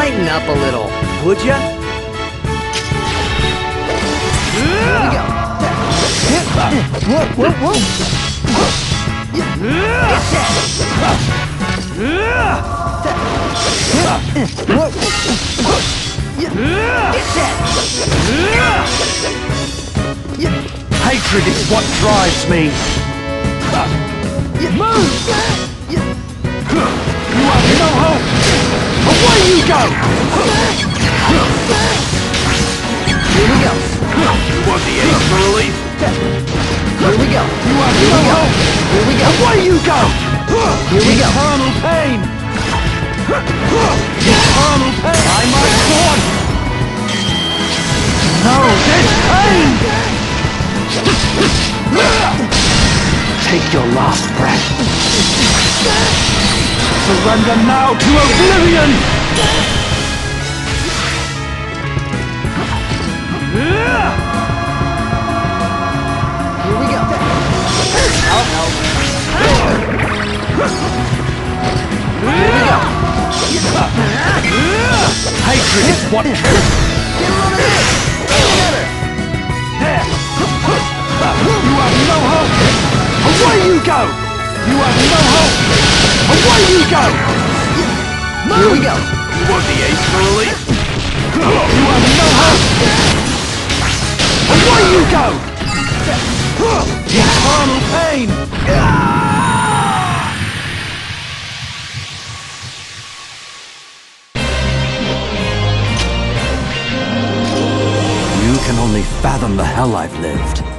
Lighten up a little, would ya? Here we go. Whoa, whoa, whoa. Hatred is what drives me. Move! You have no hope. Away you go! Here we go. You want the aid for relief? Here we go. You have no hope. Here we go. Away you go! Here we go. Eternal pain! Eternal pain! I must want! No, this pain! Take your last breath. Surrender now to oblivion! Here we go. I'll help. Here we go. Hatred is what kills. Get on it. Together. You have no hope! Away you go! You have no hope! Away you go! Here we go. You want the ace for relief? You have no hope! Away you go! Eternal pain! You can only fathom the hell I've lived.